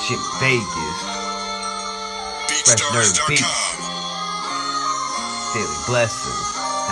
Jim Vegas, Fresh Nerd Beats, Daily Blessings,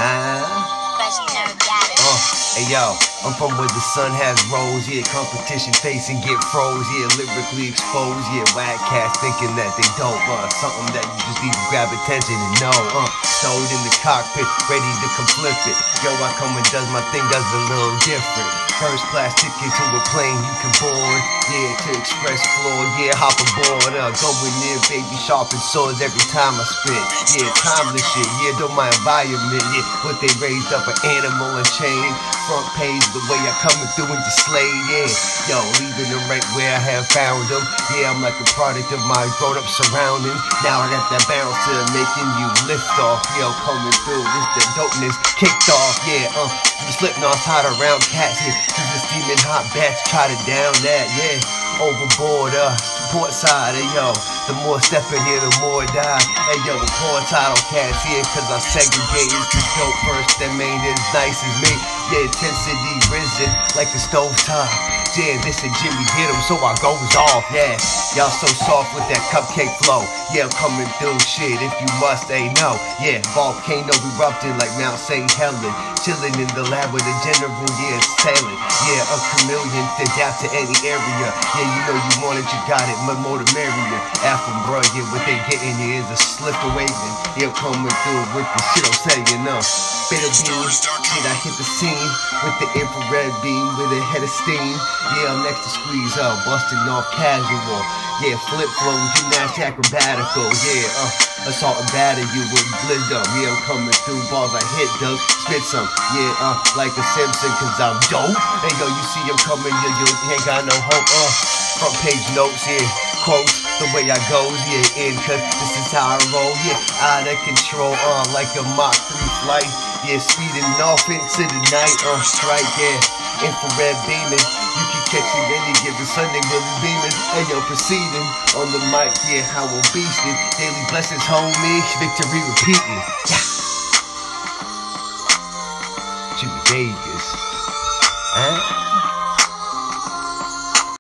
Fresh Nerd got it. Hey yo, I'm from where the sun has rose, yeah, competition facing get froze, yeah, lyrically exposed, yeah, whack cats thinking that they dope, something that you just need to grab attention and know, stowed in the cockpit, ready to come flip it, yo, I come and does my thing, does a little different, first class ticket to a plane you can board, yeah, to express floor, yeah, hop aboard, going in, baby, sharpen swords every time I spit, yeah, timeless shit, yeah, don't my environment, yeah, what they raised up an animal and chain, front page, the way I coming through and just slay, yeah, yo, leaving them right where I have found them, yeah, I'm like a product of my grown up surroundings, now I got that bounce to making you lift off, yo, coming through, this the dopeness kicked off, yeah, you Slipknot's hot around cats, yeah, cause the steaming hot bats try to down that, yeah, overboard, port side, yo, the more stepping here, the more die, hey yo, poor title cats here, cause I segregate, it's the dope first that made as nice as me, yeah, intensity risen, like a stove top, yeah, this and Jimmy hit him, so I goes off, yeah, y'all so soft with that cupcake flow, yeah, I'm coming through shit, if you must, they know, yeah, volcano erupting like Mount St. Helen, chilling in the lab with a general, yeah, sailing, yeah, a chameleon to adapt to any area, yeah, you know you want it, you got it, more the merrier, Afro bro, yeah, what they getting here is a slip waving, yeah, coming through with the shit I'm saying, bitter beans, shit, I hit the scene, with the infrared beam, with a head of steam, yeah, I'm next to squeeze out, busting off casual, yeah, flip flow, gymnast acrobatical, yeah, assault and batter you with blizzard, yeah, I'm coming through bars, I hit them, spit some, yeah, like a Simpson, cause I'm dope, hey yo, you see I'm coming, you ain't got no hope, front page notes, yeah, quotes, the way I goes, yeah, in, cause this is how I roll, yeah, out of control, like a Mach 3 flight, yeah, speeding off into the night, strike, yeah, infrared beaming, you can catch it any given Sunday, really beaming, and yo, proceeding, on the mic, yeah, how I'm beasting, daily blessings, homie, victory repeating, yeah. Jim Vegas,